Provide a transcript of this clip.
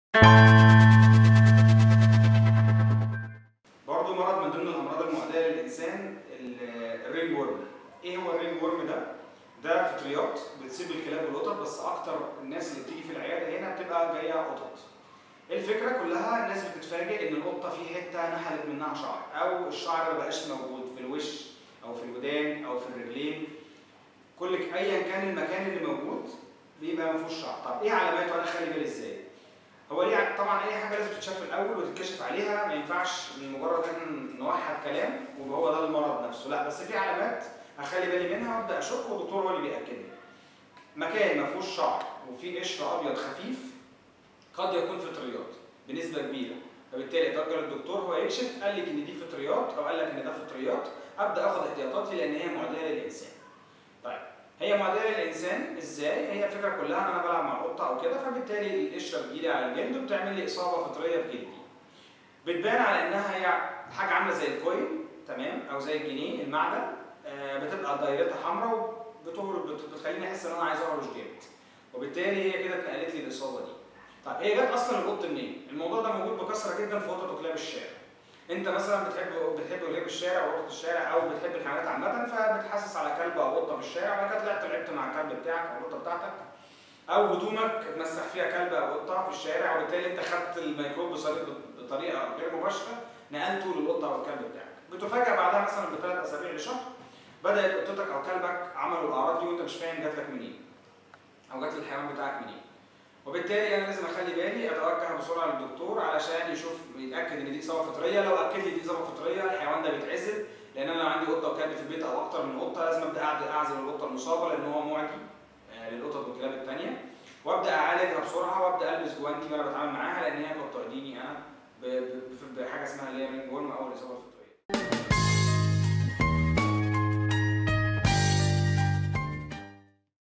برضه مرض من ضمن الامراض المعديه للانسان الرينج وورم. ايه هو الرينج وورم ده؟ ده فطريات بتصيب الكلاب والقطط، بس اكتر الناس اللي بتيجي في العياده هنا بتبقى جايه قطط. الفكره كلها الناس بتتفاجئ ان القطه في حته نحلت منها شعر، او الشعر مبقاش موجود في الوش او في الودان او في الرجلين. ايا كان المكان اللي موجود بيبقى ما فيهوش شعر. طب ايه علاماته؟ انا اخلي بالي ازاي؟ هو ليه طبعا اي حاجه لازم تتشاف الاول وتتكشف عليها، ما ينفعش مجرد ان نوحد كلام وهو ده المرض نفسه، لا، بس في علامات اخلي بالي منها وابدا اشك، والدكتور هو اللي بياكد لي. مكان ما فيهوش شعر وفيه قشر ابيض خفيف قد يكون فطريات بنسبه كبيره، فبالتالي اتوجه للدكتور هو يكشف، قال لك ان دي فطريات او قال لك ان ده فطريات، ابدا اخد احتياطاتي لان هي معديه للانسان. طيب هي معديه للانسان ازاي؟ هي الفكره كلها ان انا بلعب مع القطه او كده، فبالتالي القشره بتجيلي على الجلد وبتعمل لي اصابه فطريه في جلدي. بتبان على انها هي حاجه عامله زي الكوين، تمام، او زي الجنيه المعدن، بتبقى دايرتها حمراء بتخليني احس ان انا عايز اهرش جامد، وبالتالي هي كده اتنقلت لي الاصابه دي. طيب هي جت اصلا القط منين؟ الموضوع ده موجود بكثره جدا في قطط وكلاب الشارع. انت مثلا بتحب كلاب الشارع وقطط الشارع، او بتحب الحيوانات عامه، فبتحسس على كلب او قطه في الشارع، وبعد كده طلعت لعبت مع الكلب بتاعك او القطه بتاعتك، او هدومك اتمسح فيها كلب او قطه في الشارع، وبالتالي انت خدت الميكروب بطريقه غير مباشره نقلته للقطه او الكلب بتاعك. بتفاجئ بعدها مثلا ب3 اسابيع لشهر بدات قطتك او كلبك عملوا الاعراض دي وانت مش فاهم جات لك منين او جات للحيوان بتاعك منين. وبالتالي انا لازم اخلي بالي، اتوجه بسرعه للدكتور علشان يتاكد ان دي اصابه فطريه. لو اكد لي دي اصابه فطريه الحيوان ده بيتعزل، لان انا لو عندي قطه وكلب في البيت او اكتر من قطه لازم ابدا اعزل القطه المصابه لان هو معدي للقطط والكلاب الثانيه، وابدا اعالجها بسرعه، وابدا البس جوانتي وانا بتعامل معاها، لان هي قد تؤذيني انا بحاجه اسمها اللي هي رينج وورم او الاصابه الفطريه.